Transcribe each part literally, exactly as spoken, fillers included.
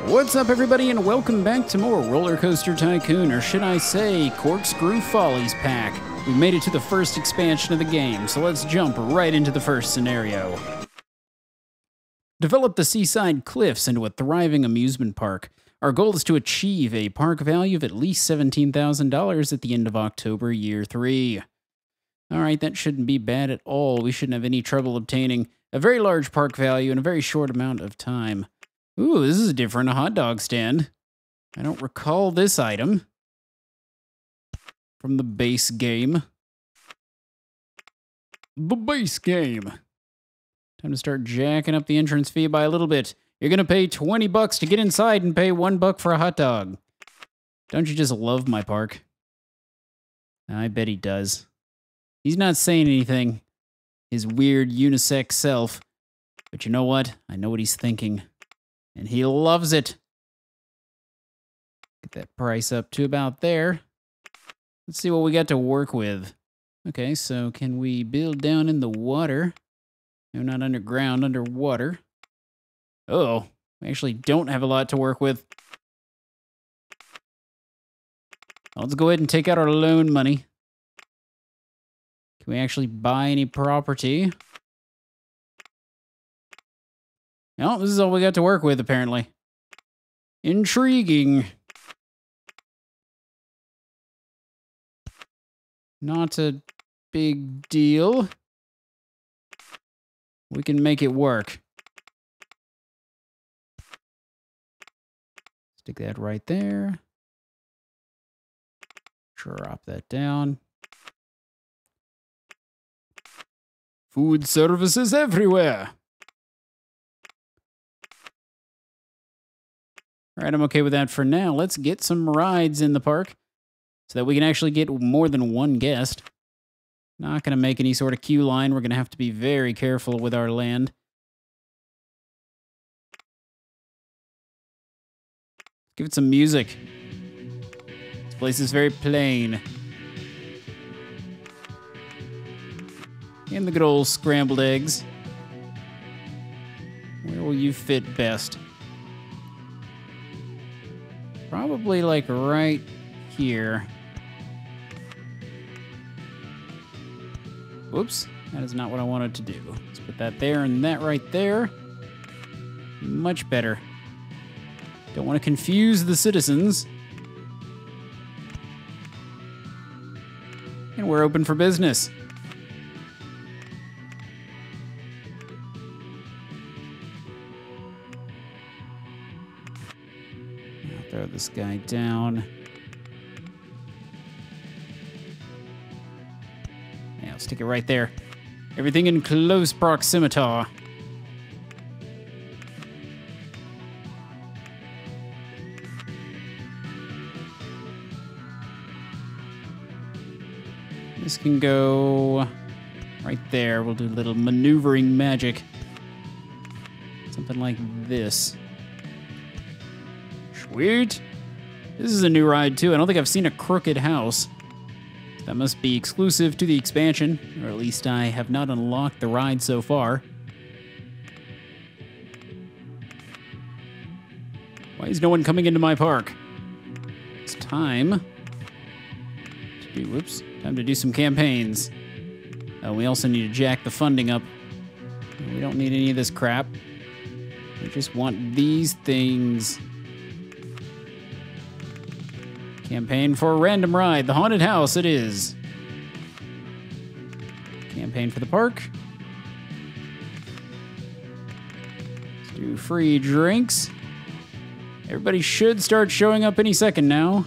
What's up, everybody, and welcome back to more RollerCoaster Tycoon, or should I say, Corkscrew Follies pack. We made it to the first expansion of the game, so let's jump right into the first scenario. Develop the seaside cliffs into a thriving amusement park. Our goal is to achieve a park value of at least seventeen thousand dollars at the end of October, year three. Alright, that shouldn't be bad at all. We shouldn't have any trouble obtaining a very large park value in a very short amount of time. Ooh, this is different, a hot dog stand. I don't recall this item from the base game. The base game. Time to start jacking up the entrance fee by a little bit. You're gonna pay twenty bucks to get inside and pay one buck for a hot dog. Don't you just love my park? I bet he does. He's not saying anything, his weird unisex self. But you know what? I know what he's thinking. And he loves it. Get that price up to about there. Let's see what we got to work with. Okay, so can we build down in the water? No, not underground, underwater. Uh-oh, we actually don't have a lot to work with. Let's go ahead and take out our loan money. Can we actually buy any property? No, this is all we got to work with, apparently. Intriguing. Not a big deal. We can make it work. Stick that right there. Drop that down. Food services everywhere. All right, I'm okay with that for now. Let's get some rides in the park so that we can actually get more than one guest. Not going to make any sort of queue line. We're going to have to be very careful with our land. Give it some music. This place is very plain. And the good old scrambled eggs. Where will you fit best? Probably like right here. Whoops, that is not what I wanted to do. Let's put that there and that right there. Much better. Don't want to confuse the citizens. And we're open for business. Throw this guy down. Yeah, let's stick it right there. Everything in close proximity. This can go right there. We'll do a little maneuvering magic. Something like this. Sweet. This is a new ride, too. I don't think I've seen a crooked house. That must be exclusive to the expansion, or at least I have not unlocked the ride so far. Why is no one coming into my park? It's time to do, whoops, time to do some campaigns. Uh, we also need to jack the funding up. We don't need any of this crap. We just want these things. Campaign for a random ride. The haunted house it is. Campaign for the park. Let's do free drinks. Everybody should start showing up any second now.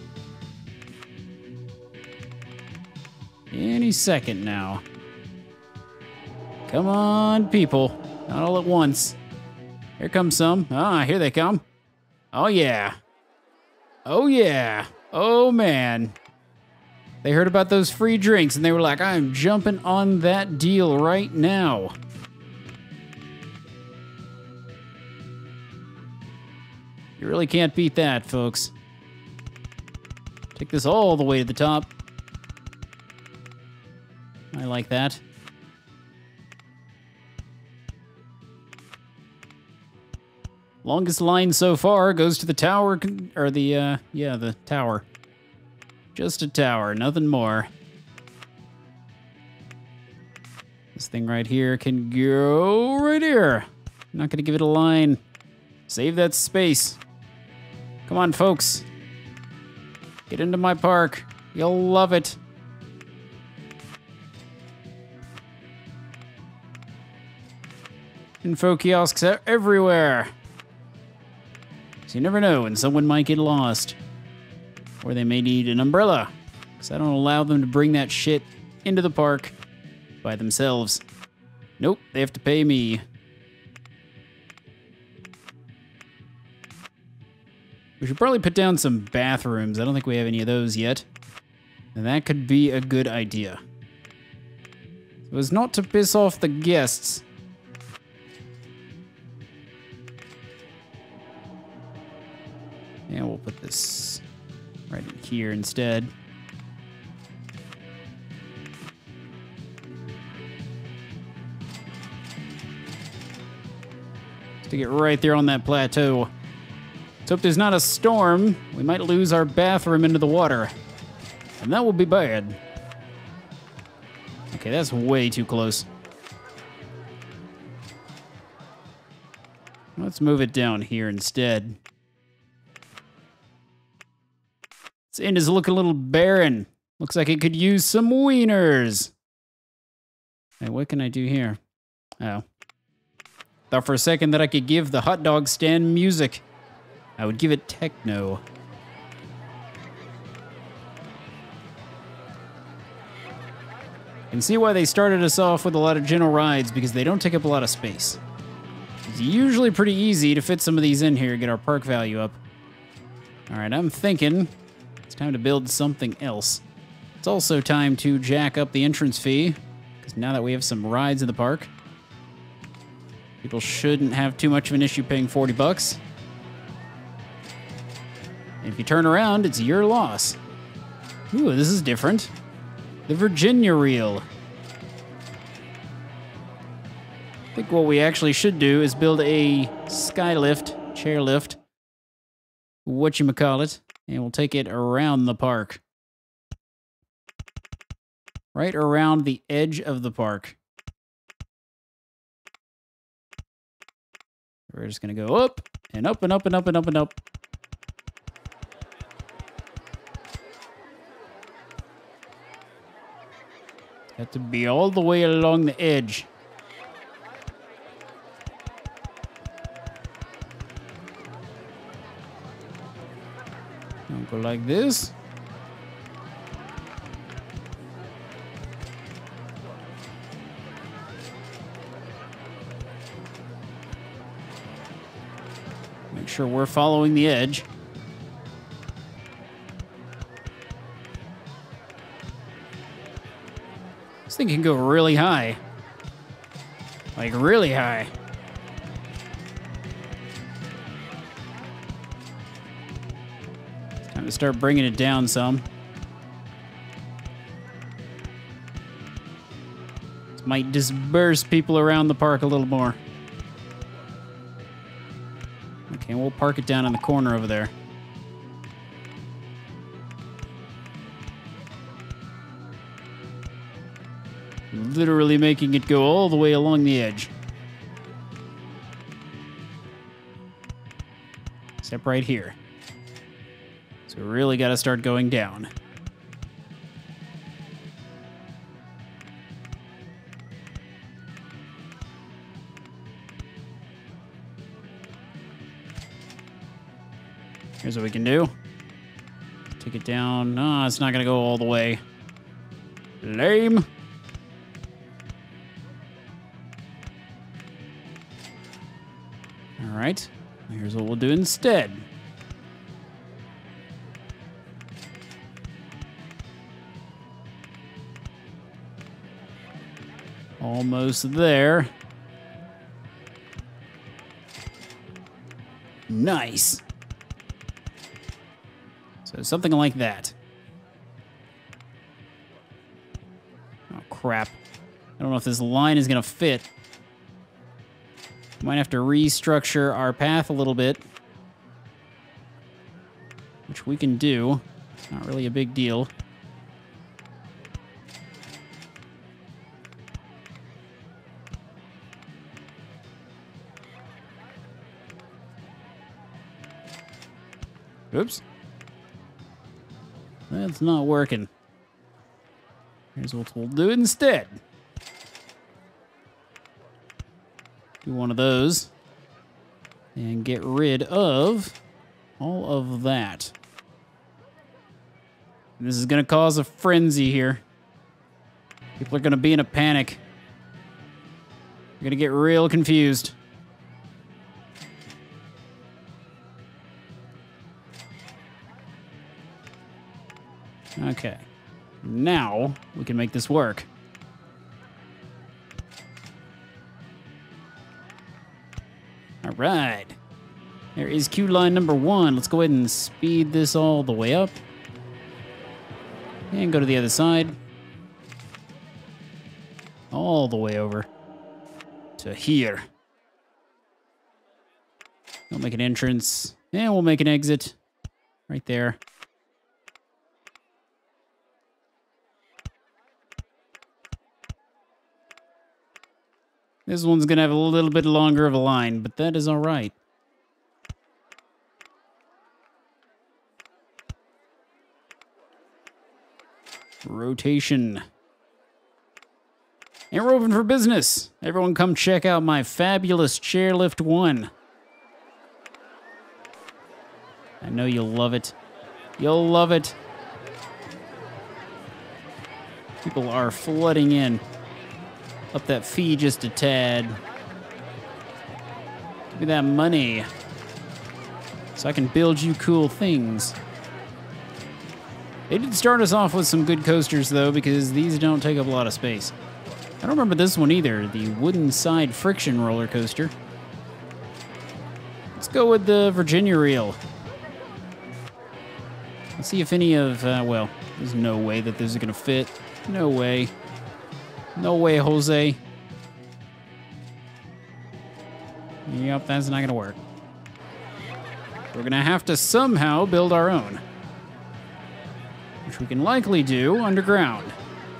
Any second now. Come on, people. Not all at once. Here comes some. Ah, here they come. Oh, yeah. Oh, yeah. Oh, man. They heard about those free drinks, and they were like, I'm jumping on that deal right now. You really can't beat that, folks. Take this all the way to the top. I like that. Longest line so far goes to the tower, con- or the, uh, yeah, the tower. Just a tower, nothing more. This thing right here can go right here. I'm not gonna give it a line. Save that space. Come on, folks. Get into my park. You'll love it. Info kiosks are everywhere. So you never know when someone might get lost. Or they may need an umbrella. Because I don't allow them to bring that shit into the park by themselves. Nope, they have to pay me. We should probably put down some bathrooms. I don't think we have any of those yet. And that could be a good idea. It was not to piss off the guests. And we'll put this right in here instead. Stick it right there on that plateau. Let's hope there's not a storm. We might lose our bathroom into the water. And that will be bad. Okay, that's way too close. Let's move it down here instead. This end is looking a little barren. Looks like it could use some wieners. Hey, what can I do here? Oh. Thought for a second that I could give the hot dog stand music. I would give it techno. You can see why they started us off with a lot of general rides, because they don't take up a lot of space. It's usually pretty easy to fit some of these in here and get our park value up. Alright, I'm thinking it's time to build something else. It's also time to jack up the entrance fee, because now that we have some rides in the park, people shouldn't have too much of an issue paying forty bucks. And if you turn around, it's your loss. Ooh, this is different. The Virginia reel. I think what we actually should do is build a skylift, chairlift, whatchamacallit, and we'll take it around the park. Right around the edge of the park. We're just gonna go up and up and up and up and up and up. Got to be all the way along the edge. Don't go like this. Make sure we're following the edge. This thing can go really high. Like really high. It's time to start bringing it down some. This might disperse people around the park a little more. Okay, we'll park it down in the corner over there. Literally making it go all the way along the edge. Except right here. So we really got to start going down. Here's what we can do. Take it down. No, it's not going to go all the way. Lame. All right. Here's what we'll do instead. Almost there. Nice. So something like that. Oh, crap. I don't know if this line is going to fit. Come Might have to restructure our path a little bit, which we can do. It's not really a big deal. Oops. That's not working. Here's what we'll do instead. Do one of those. And get rid of all of that. And this is going to cause a frenzy here. People are going to be in a panic. They're going to get real confused. Okay. Now we can make this work. All right. There is queue line number one. Let's go ahead and speed this all the way up. And go to the other side. All the way over to here. We'll make an entrance. And we'll make an exit right there. This one's going to have a little bit longer of a line, but that is all right. Rotation. And we're open for business. Everyone come check out my fabulous chairlift one. I know you'll love it. You'll love it. People are flooding in. Up that fee just a tad. Give me that money. So I can build you cool things. They did start us off with some good coasters, though, because these don't take up a lot of space. I don't remember this one either, the wooden side friction roller coaster. Let's go with the Virginia reel. Let's see if any of, uh, well, there's no way that this is going to fit. No way. No way, Jose. Yep, that's not going to work. We're going to have to somehow build our own. Which we can likely do underground.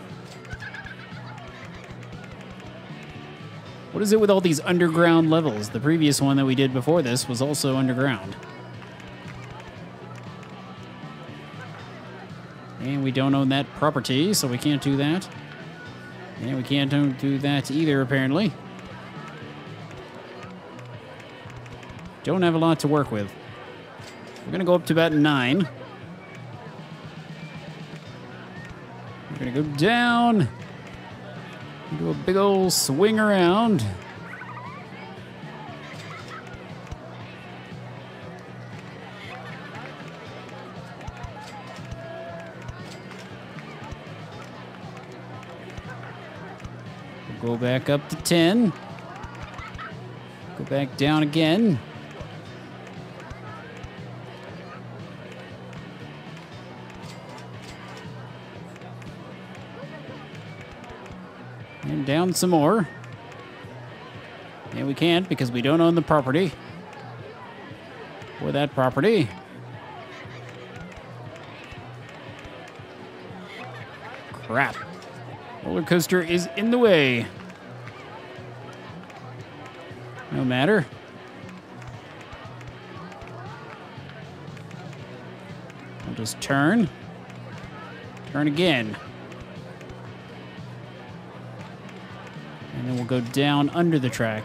What is it with all these underground levels? The previous one that we did before this was also underground. And we don't own that property, so we can't do that. And we can't do that either, apparently. Don't have a lot to work with. We're going to go up to about nine. We're going to go down. Do a big old swing around. Go back up to ten. Go back down again. And down some more. And we can't because we don't own the property. Or that property. Crap. Roller coaster is in the way. No matter. We'll just turn. Turn again. And then we'll go down under the track.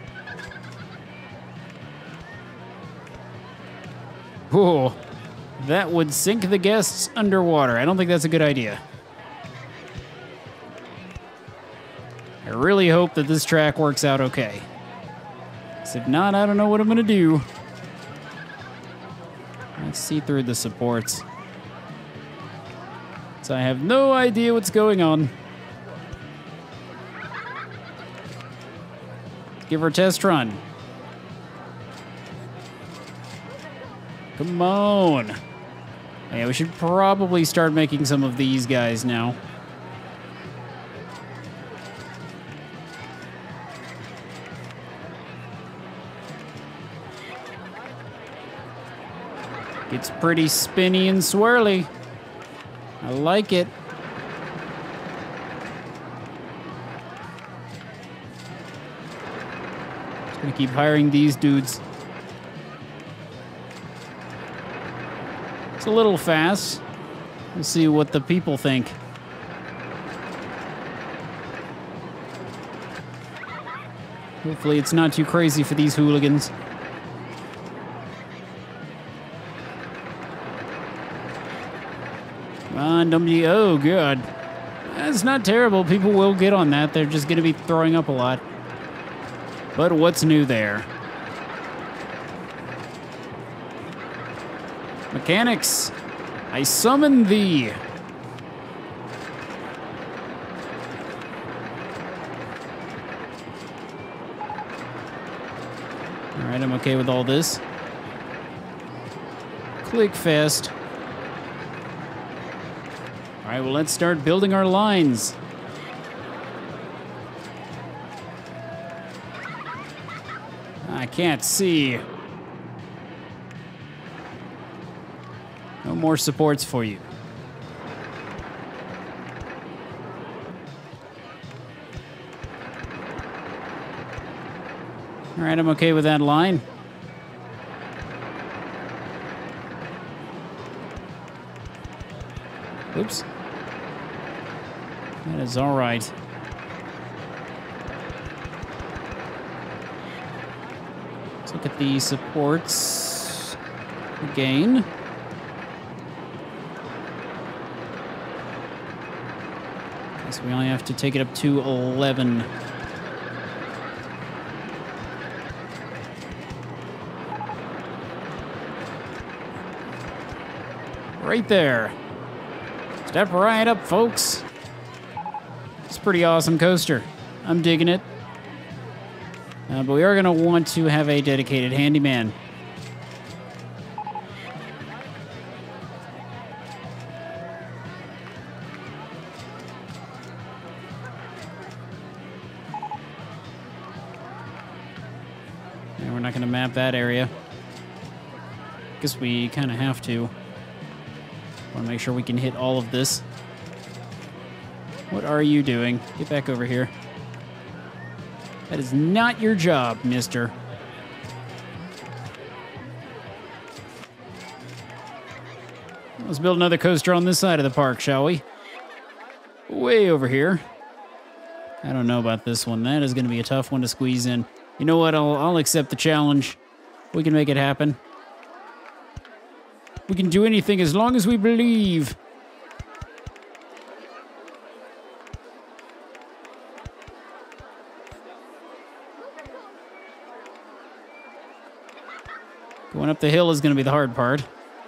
Whoa. That would sink the guests underwater. I don't think that's a good idea. I really hope that this track works out okay. Because if not, I don't know what I'm going to do. Let's see through the supports. So I have no idea what's going on. Let's give her a test run. Come on. Yeah, we should probably start making some of these guys now. It's pretty spinny and swirly. I like it. Just gonna keep hiring these dudes. It's a little fast. We'll see what the people think. Hopefully it's not too crazy for these hooligans. Come on, W. Oh, God. That's not terrible. People will get on that. They're just going to be throwing up a lot. But what's new there? Mechanics, I summon thee. All right, I'm okay with all this. Click fast. All right, well, let's start building our lines. I can't see. No more supports for you. All right, I'm okay with that line. Oops. That is all right. Let's look at the supports again. So we only have to take it up to eleven. Right there. Step right up, folks. It's a pretty awesome coaster. I'm digging it. Uh, but we are going to want to have a dedicated handyman. And we're not going to map that area. Guess we kind of have to. Want to make sure we can hit all of this. What are you doing? Get back over here. That is not your job, mister. Let's build another coaster on this side of the park, shall we? Way over here. I don't know about this one. That is going to be a tough one to squeeze in. You know what? I'll, I'll accept the challenge. We can make it happen. We can do anything as long as we believe. Going up the hill is going to be the hard part.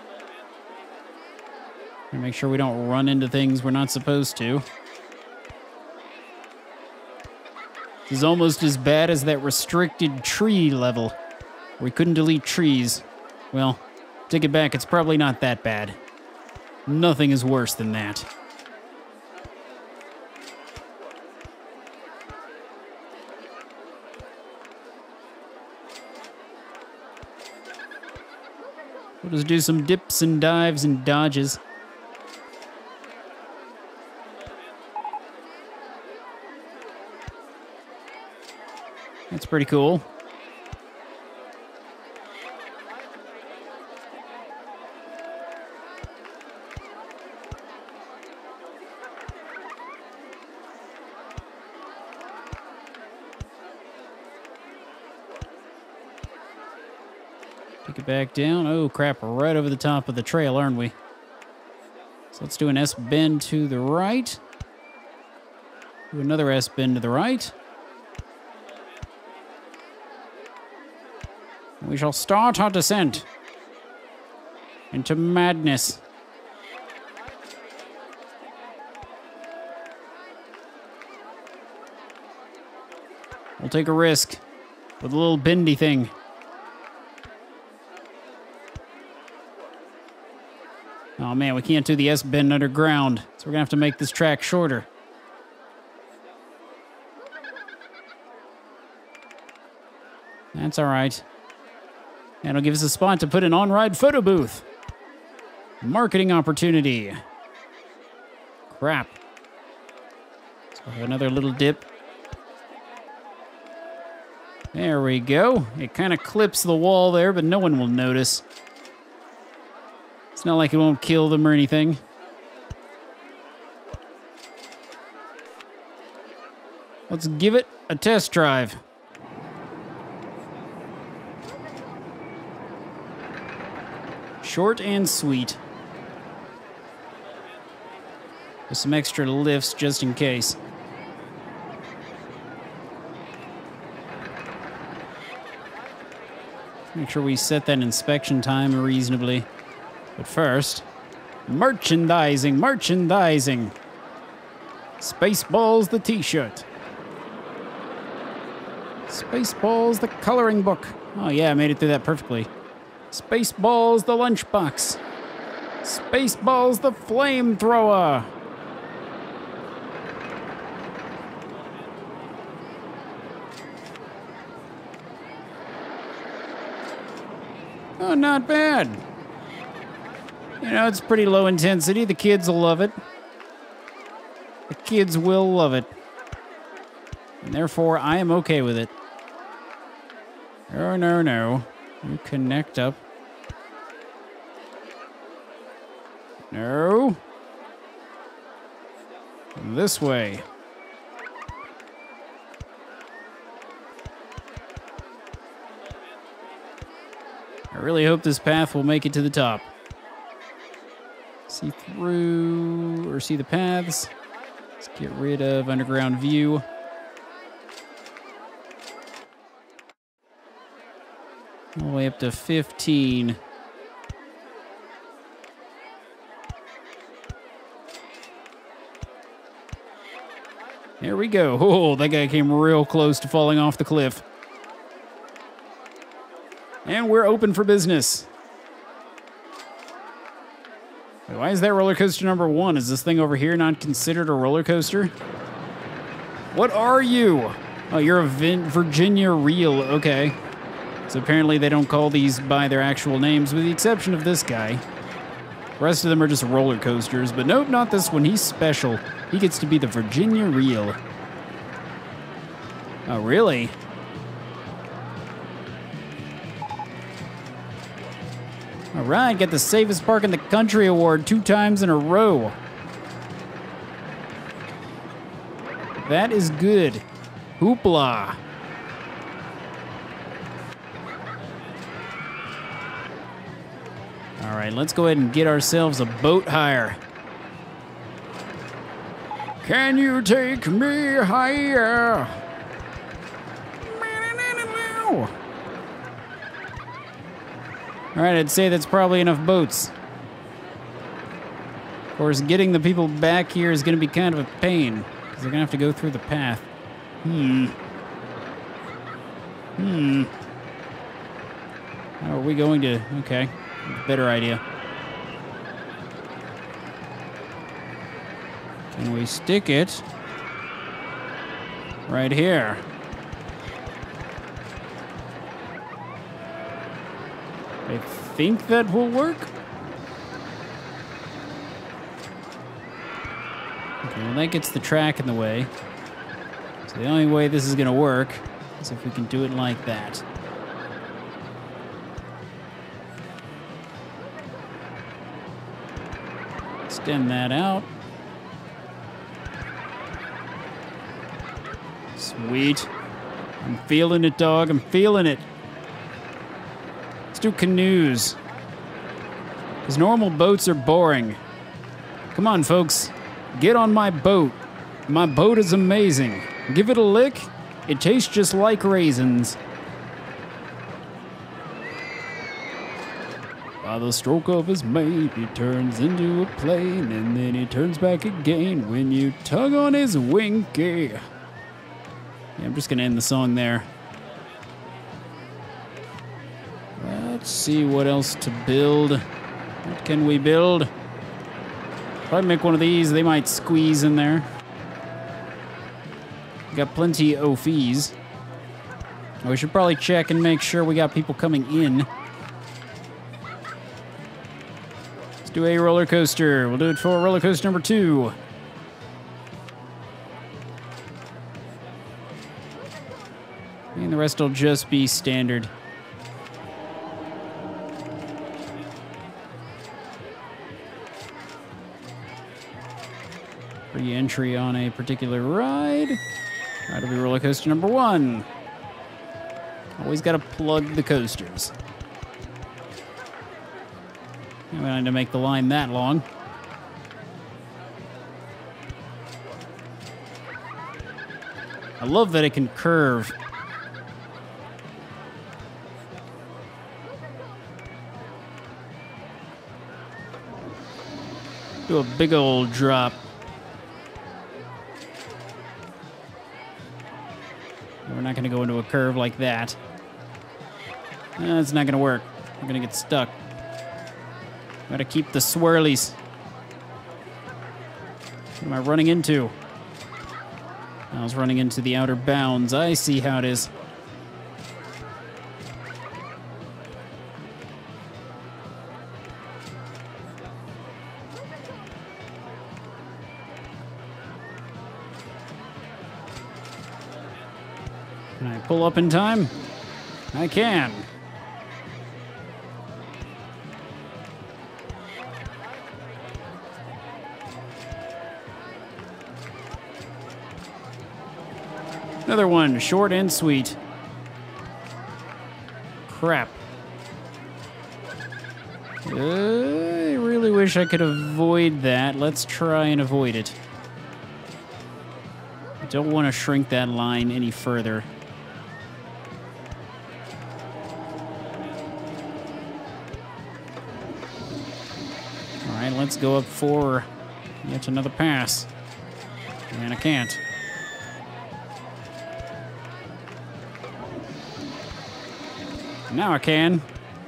And make sure we don't run into things we're not supposed to. This is almost as bad as that restricted tree level. We couldn't delete trees. Well, take it back, it's probably not that bad. Nothing is worse than that. We'll just do some dips and dives and dodges. That's pretty cool. Take it back down. Oh, crap. We're right over the top of the trail, aren't we? So let's do an S-bend to the right. Do another S-bend to the right. We shall start our descent into madness. We'll take a risk with a little bendy thing. Oh man, we can't do the S-bend underground, so we're gonna have to make this track shorter. That's all right. That'll give us a spot to put an on-ride photo booth. Marketing opportunity. Crap. So I have another little dip. There we go. It kind of clips the wall there, but no one will notice. It's not like it won't kill them or anything. Let's give it a test drive. Short and sweet. With some extra lifts just in case. Make sure we set that inspection time reasonably. But first, merchandising, merchandising. Spaceballs the t-shirt. Spaceballs the coloring book. Oh yeah, I made it through that perfectly. Spaceballs the lunchbox. Spaceballs the flamethrower. Oh, not bad. You know, it's pretty low intensity. The kids will love it. The kids will love it. And therefore, I am okay with it. Oh, no, no. You connect up. No. This way. I really hope this path will make it to the top. See through, or see the paths. Let's get rid of underground view. All the way up to fifteen. There we go. Oh, that guy came real close to falling off the cliff. And we're open for business. Wait, why is that roller coaster number one? Is this thing over here not considered a roller coaster? What are you? Oh, you're a Vin- Virginia Reel. Okay. So apparently they don't call these by their actual names, with the exception of this guy. The rest of them are just roller coasters, but nope, not this one. He's special. He gets to be the Virginia Reel. Oh, really? All right, get the safest park in the country award two times in a row. That is good. Hoopla. All right, let's go ahead and get ourselves a boat hire. Can you take me higher? All right, I'd say that's probably enough boats. Of course, getting the people back here is going to be kind of a pain, because they're going to have to go through the path. Hmm. Hmm. How are we going to... Okay, better idea. Can we stick it right here? I think that will work. Okay, well, that gets the track in the way. So the only way this is going to work is if we can do it like that. Extend that out. Sweet. I'm feeling it, dog. I'm feeling it. Let's do canoes. Because normal boats are boring. Come on, folks. Get on my boat. My boat is amazing. Give it a lick. It tastes just like raisins. By the stroke of his mate, he turns into a plane, and then he turns back again when you tug on his winky. Yeah, I'm just going to end the song there. Let's see what else to build. What can we build? If I make one of these, they might squeeze in there. Got plenty of fees. We should probably check and make sure we got people coming in. Let's do a roller coaster. We'll do it for roller coaster number two. And the rest will just be standard. Free entry on a particular ride. That'll be roller coaster number one. Always got to plug the coasters. I'm going to make the line that long. I love that it can curve. Do a big old drop. We're not going to go into a curve like that. No, it's not going to work. We're going to get stuck. Got to keep the swirlies. What am I running into? I was running into the outer bounds. I see how it is. Can I pull up in time? I can. Another one, short and sweet. Crap. Uh, I really wish I could avoid that. Let's try and avoid it. I don't want to shrink that line any further. All right, let's go up for yet another pass. And I can't. Now I can.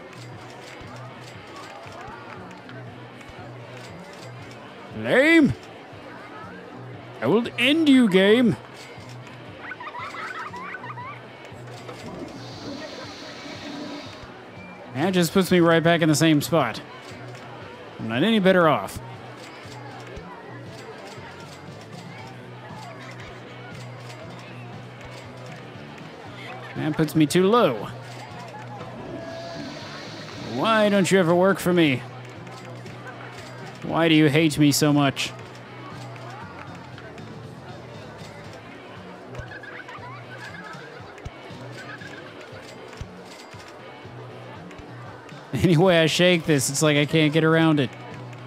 Lame. I will end you, game. That just puts me right back in the same spot. I'm not any better off. That puts me too low. Why don't you ever work for me? Why do you hate me so much? Any way I shake this, it's like I can't get around it.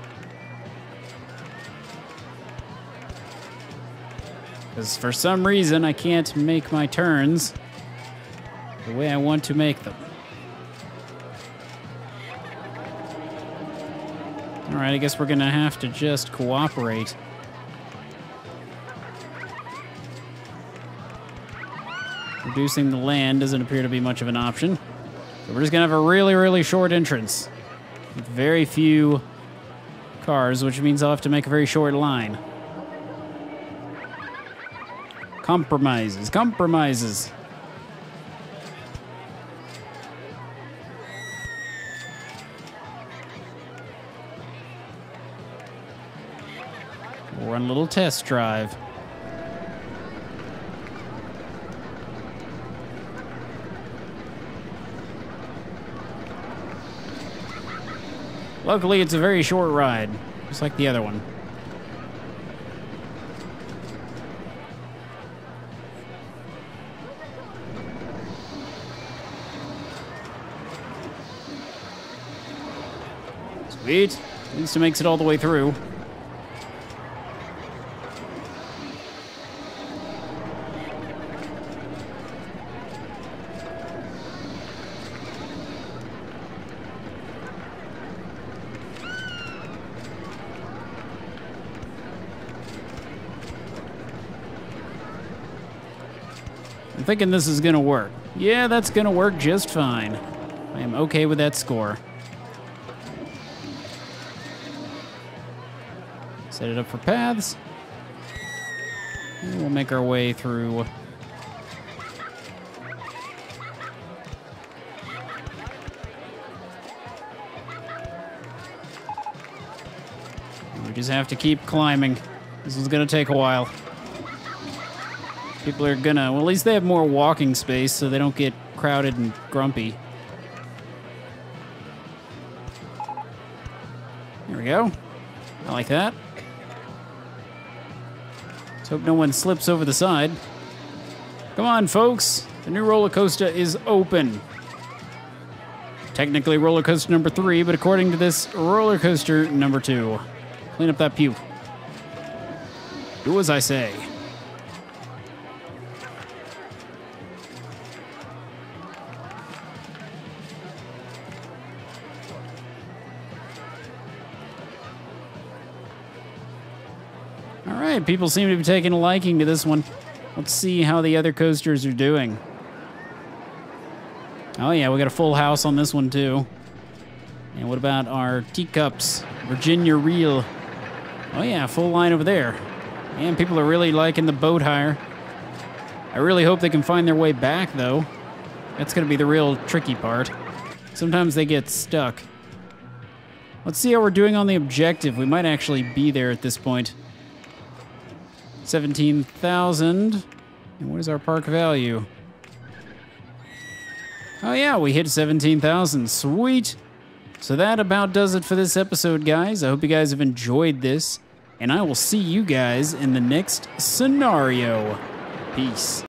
Because for some reason, I can't make my turns the way I want to make them. All right, I guess we're gonna have to just cooperate. Reducing the land doesn't appear to be much of an option. So we're just gonna have a really, really short entrance with very few cars, which means I'll have to make a very short line. Compromises, compromises. We'll run a little test drive. Luckily, it's a very short ride, just like the other one. Sweet. At least it makes it all the way through. I'm thinking this is gonna work. Yeah, that's gonna work just fine. I am okay with that score. Set it up for paths. And we'll make our way through. We just have to keep climbing. This is gonna take a while. People are gonna, well, at least they have more walking space so they don't get crowded and grumpy. Here we go. I like that. Let's hope no one slips over the side. Come on, folks. The new roller coaster is open. Technically roller coaster number three, but according to this, roller coaster number two. Clean up that pew. Do as I say. All right, people seem to be taking a liking to this one. Let's see how the other coasters are doing. Oh yeah, we got a full house on this one too. And what about our teacups? Virginia Reel. Oh yeah, full line over there. And people are really liking the boat hire. I really hope they can find their way back though. That's gonna be the real tricky part. Sometimes they get stuck. Let's see how we're doing on the objective. We might actually be there at this point. seventeen thousand. And what is our park value? Oh yeah, we hit seventeen thousand. Sweet. So that about does it for this episode, guys. I hope you guys have enjoyed this. And I will see you guys in the next scenario. Peace.